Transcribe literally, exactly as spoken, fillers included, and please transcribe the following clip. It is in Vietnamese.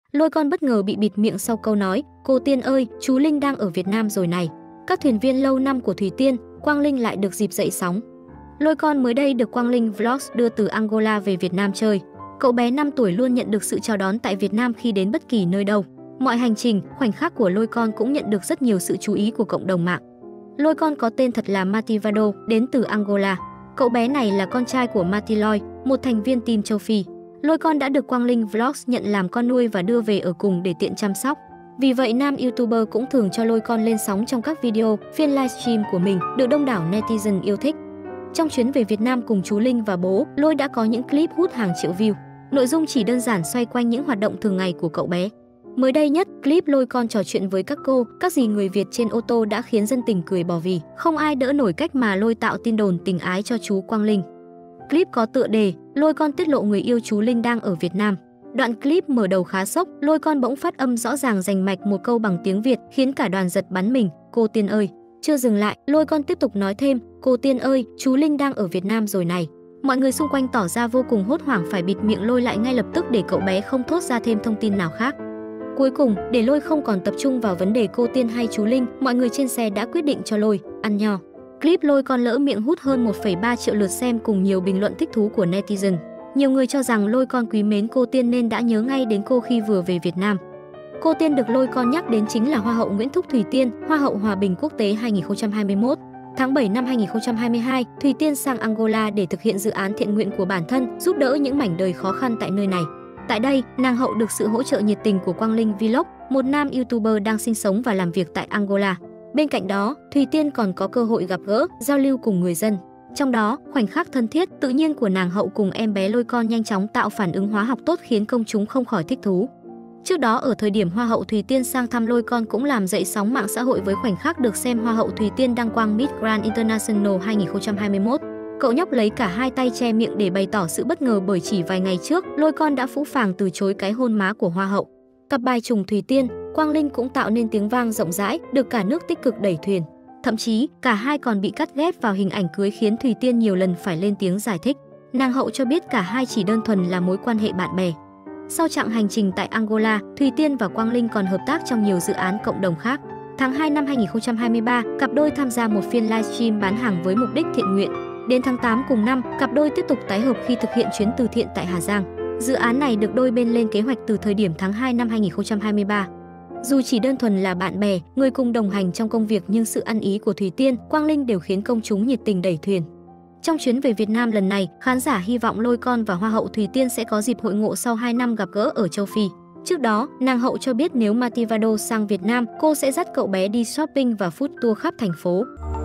Lôi Con bất ngờ bị bịt miệng sau câu nói "Cô Tiên ơi, chú Linh đang ở Việt Nam rồi này". Các thuyền viên lâu năm của Thủy Tiên, Quang Linh lại được dịp dậy sóng. Lôi Con mới đây được Quang Linh Vlogs đưa từ Angola về Việt Nam chơi. Cậu bé năm tuổi luôn nhận được sự chào đón tại Việt Nam khi đến bất kỳ nơi đâu. Mọi hành trình, khoảnh khắc của Lôi Con cũng nhận được rất nhiều sự chú ý của cộng đồng mạng. Lôi Con có tên thật là Mativado, đến từ Angola. Cậu bé này là con trai của Matiloy, một thành viên team châu Phi. Lôi Con đã được Quang Linh Vlogs nhận làm con nuôi và đưa về ở cùng để tiện chăm sóc. Vì vậy, nam YouTuber cũng thường cho Lôi Con lên sóng trong các video, phiên livestream của mình, được đông đảo netizen yêu thích. Trong chuyến về Việt Nam cùng chú Linh và bố, Lôi đã có những clip hút hàng triệu view. Nội dung chỉ đơn giản xoay quanh những hoạt động thường ngày của cậu bé. Mới đây nhất, clip Lôi Con trò chuyện với các cô, các dì người Việt trên ô tô đã khiến dân tình cười bỏ vì không ai đỡ nổi cách mà Lôi tạo tin đồn tình ái cho chú Quang Linh. Clip có tựa đề Lôi Con tiết lộ người yêu chú Linh đang ở Việt Nam. Đoạn clip mở đầu khá sốc, Lôi Con bỗng phát âm rõ ràng rành mạch một câu bằng tiếng Việt khiến cả đoàn giật bắn mình, "Cô Tiên ơi". Chưa dừng lại, Lôi Con tiếp tục nói thêm, "Cô Tiên ơi, chú Linh đang ở Việt Nam rồi này". Mọi người xung quanh tỏ ra vô cùng hốt hoảng, phải bịt miệng Lôi lại ngay lập tức để cậu bé không thốt ra thêm thông tin nào khác. Cuối cùng, để Lôi không còn tập trung vào vấn đề cô Tiên hay chú Linh, mọi người trên xe đã quyết định cho Lôi ăn nho. Clip Lôi Con lỡ miệng hút hơn một phẩy ba triệu lượt xem cùng nhiều bình luận thích thú của netizen. Nhiều người cho rằng Lôi Con quý mến cô Tiên nên đã nhớ ngay đến cô khi vừa về Việt Nam. Cô Tiên được Lôi Con nhắc đến chính là Hoa hậu Nguyễn Thúc Thủy Tiên, Hoa hậu Hòa bình Quốc tế hai nghìn không trăm hai mươi mốt. Tháng bảy năm hai nghìn không trăm hai mươi hai, Thủy Tiên sang Angola để thực hiện dự án thiện nguyện của bản thân, giúp đỡ những mảnh đời khó khăn tại nơi này. Tại đây, nàng hậu được sự hỗ trợ nhiệt tình của Quang Linh Vlog, một nam YouTuber đang sinh sống và làm việc tại Angola. Bên cạnh đó, Thủy Tiên còn có cơ hội gặp gỡ, giao lưu cùng người dân. Trong đó, khoảnh khắc thân thiết, tự nhiên của nàng hậu cùng em bé Lôi Con nhanh chóng tạo phản ứng hóa học tốt khiến công chúng không khỏi thích thú. Trước đó, ở thời điểm Hoa hậu Thủy Tiên sang thăm Lôi Con cũng làm dậy sóng mạng xã hội với khoảnh khắc được xem Hoa hậu Thủy Tiên đăng quang Miss Grand International hai nghìn không trăm hai mươi mốt. Cậu nhóc lấy cả hai tay che miệng để bày tỏ sự bất ngờ bởi chỉ vài ngày trước, Lôi Con đã phũ phàng từ chối cái hôn má của Hoa hậu. Cặp bài trùng Thủy Tiên, Quang Linh cũng tạo nên tiếng vang rộng rãi, được cả nước tích cực đẩy thuyền. Thậm chí, cả hai còn bị cắt ghép vào hình ảnh cưới khiến Thủy Tiên nhiều lần phải lên tiếng giải thích. Nàng hậu cho biết cả hai chỉ đơn thuần là mối quan hệ bạn bè. Sau chặng hành trình tại Angola, Thủy Tiên và Quang Linh còn hợp tác trong nhiều dự án cộng đồng khác. Tháng hai năm hai nghìn không trăm hai mươi ba, cặp đôi tham gia một phiên livestream bán hàng với mục đích thiện nguyện. Đến tháng tám cùng năm, cặp đôi tiếp tục tái hợp khi thực hiện chuyến từ thiện tại Hà Giang. Dự án này được đôi bên lên kế hoạch từ thời điểm tháng hai năm hai nghìn không trăm hai mươi ba. Dù chỉ đơn thuần là bạn bè, người cùng đồng hành trong công việc, nhưng sự ăn ý của Thủy Tiên, Quang Linh đều khiến công chúng nhiệt tình đẩy thuyền. Trong chuyến về Việt Nam lần này, khán giả hy vọng Lôi Con và Hoa hậu Thủy Tiên sẽ có dịp hội ngộ sau hai năm gặp gỡ ở châu Phi. Trước đó, nàng hậu cho biết nếu Mativado sang Việt Nam, cô sẽ dắt cậu bé đi shopping và food tour khắp thành phố.